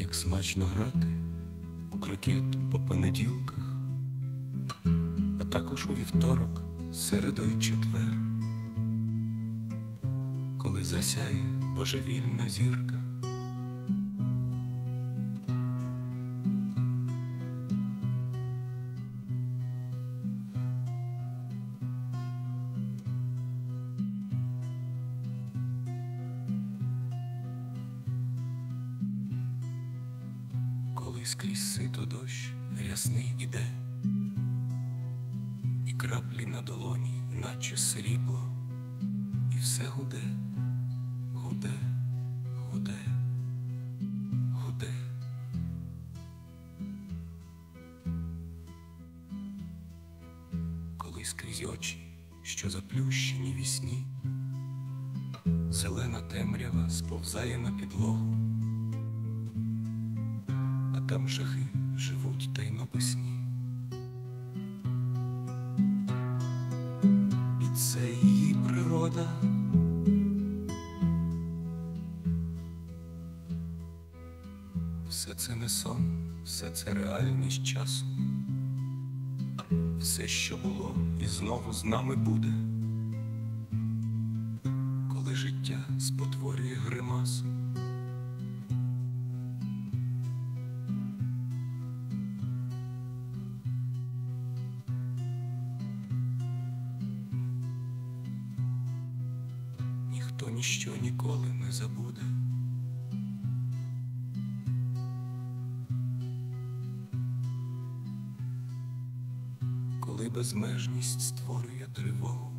як смачно грати у крикет по понеділках, а також у вівторок, середу й четвер, коли засяє божевільна зірка. Коли скрізь сито дощ рясний іде, і краплі на долоні, наче срібло, і все гуде, гуде, гуде, гуде. Коли скрізь очі, що заплющені вісні, зелена темрява сповзає на підлогу, а там жахи живуть тайнописні. І це її природа. Все це не сон, все це реальність часу. Все, що було, і знову з нами буде, коли життя спотворює гримасу. Ніхто ніщо ніколи не забуде. Коли безмежність створює тривогу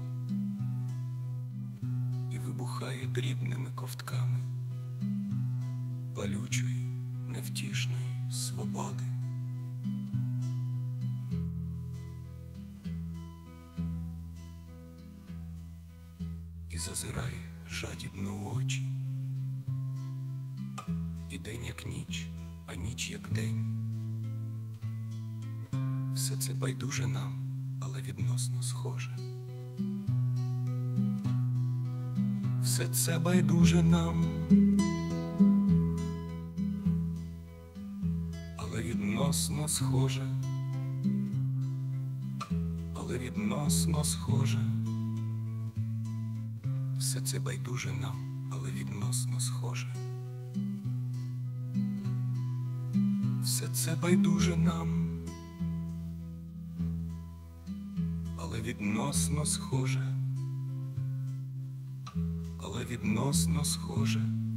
і вибухає дрібними ковтками палючої, невтішної свободи. І зазирає жадібно в очі, і день як ніч, а ніч як день. Все це байдуже нам, але відносно схоже. Все це байдуже нам, але відносно схоже. Але відносно схоже. Все це байдуже нам, але відносно схоже. Все це байдуже нам, але відносно схоже. Але відносно схоже.